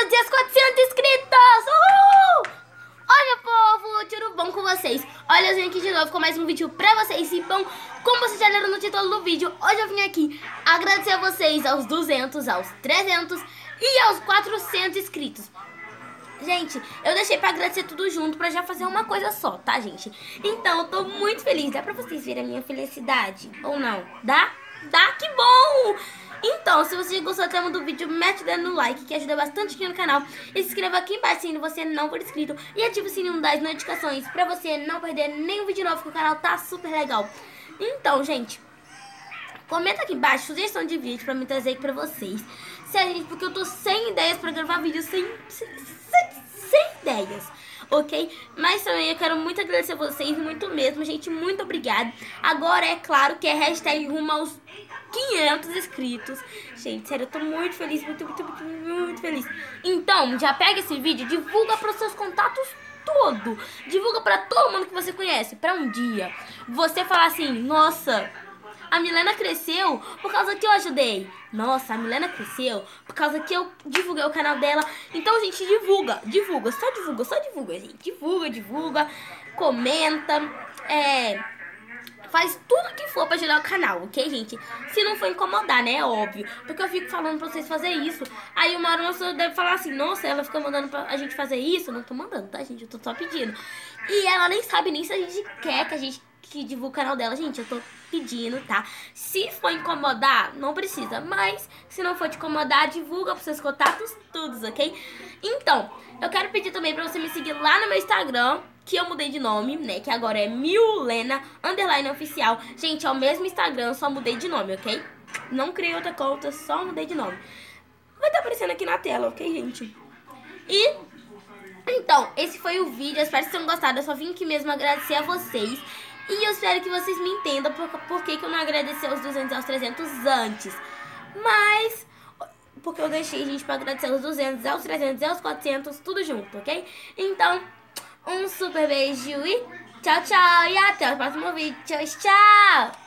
300 e as 400 inscritos! Uhul! Olha, povo, tudo bom com vocês? Olha, eu vim aqui de novo com mais um vídeo pra vocês. E bom, como vocês já leram no título do vídeo, hoje eu vim aqui agradecer a vocês aos 200, aos 300 e aos 400 inscritos. Gente, eu deixei pra agradecer tudo junto pra já fazer uma coisa só, tá, gente? Então, eu tô muito feliz. Dá pra vocês verem a minha felicidade? Ou não? Dá? Dá? Que bom! Então, se você gostou do tema do vídeo, mete o dedo no like, que ajuda bastante aqui no canal. E se inscreva aqui embaixo se você não for inscrito. E ative o sininho das notificações pra você não perder nenhum vídeo novo, que o canal tá super legal. Então, gente, comenta aqui embaixo sugestão de vídeo pra me trazer aqui pra vocês. Sério, gente, porque eu tô sem ideias pra gravar vídeo, sem ideias, ok? Mas também eu quero muito agradecer a vocês, muito mesmo, gente, muito obrigada. Agora é claro que é hashtag rumo aos 500 inscritos. Gente, sério, eu tô muito feliz, muito feliz. Então, já pega esse vídeo, divulga pros seus contatos todo. Divulga pra todo mundo que você conhece, pra um dia você falar assim: nossa, a Milena cresceu por causa que eu ajudei. Nossa, a Milena cresceu por causa que eu divulguei o canal dela. Então, gente, divulga, só divulga, gente. Divulga, comenta, faz tudo que for pra ajudar o canal, ok, gente? Se não for incomodar, né, é óbvio. Porque eu fico falando pra vocês fazer isso. Aí uma hora você deve falar assim: nossa, ela fica mandando pra a gente fazer isso. Eu não tô mandando, tá, gente? Eu tô só pedindo. E ela nem sabe nem se a gente quer que a gente divulgue o canal dela. Gente, eu tô pedindo, tá? Se for incomodar, não precisa. Mas, se não for te incomodar, divulga pros seus contatos todos, ok? Então, eu quero pedir também pra você me seguir lá no meu Instagram, que eu mudei de nome, né? Que agora é Milena_oficial. Gente, é o mesmo Instagram, só mudei de nome, ok? Não criei outra conta, só mudei de nome. Vai estar aparecendo aqui na tela, ok, gente? E, então, esse foi o vídeo. Eu espero que vocês tenham gostado. Eu só vim aqui mesmo agradecer a vocês. E eu espero que vocês me entendam por que eu não agradeci aos 200 e aos 300 antes. Mas, porque eu deixei, gente, pra agradecer aos 200, aos 300 e aos 400, tudo junto, ok? Então, um super beijo e tchau, tchau. E até o próximo vídeo. Tchau, tchau.